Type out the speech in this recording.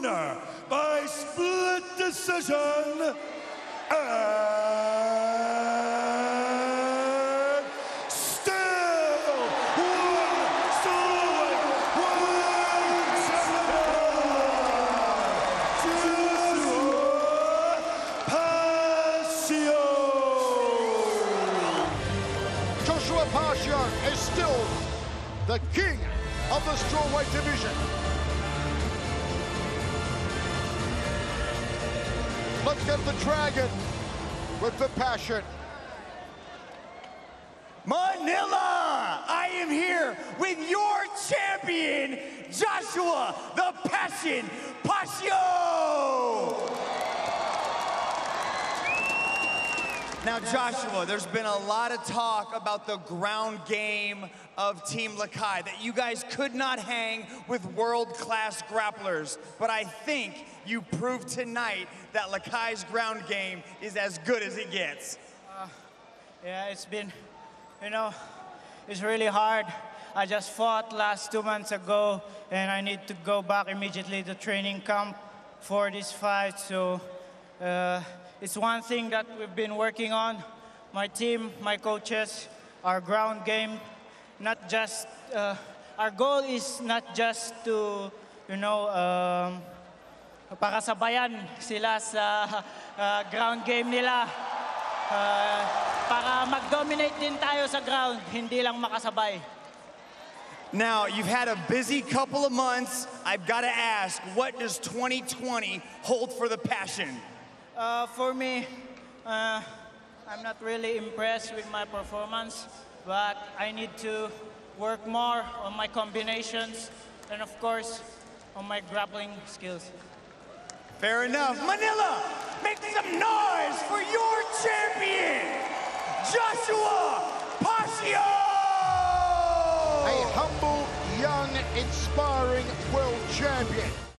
winner by split decision, and still Strawweight world champion, Pacio. Joshua Pacio is still the king of the strawweight division. Let's get the dragon with the passion. Manila, I am here with your champion, Joshua the Passion Pacio. Now, Joshua, there's been a lot of talk about the ground game of Team Lakai, that you guys could not hang with world-class grapplers. But I think you proved tonight that Lakai's ground game is as good as it gets. Yeah, it's been, it's really hard. I just fought last 2 months ago, and I need to go back immediately to training camp for this fight. So it's one thing that we've been working on. My team, my coaches, our ground game. Not just, our goal is not just to, pakasabayan sila sa ground game nila. Para mag-dominate din tayo sa ground, hindi lang makasabay. Now, you've had a busy couple of months. I've got to ask, what does 2020 hold for the Passion? For me, I'm not really impressed with my performance, but I need to work more on my combinations and, of course, on my grappling skills. Fair enough. Manila, make some noise for your champion, Joshua Pacio! A humble, young, inspiring world champion.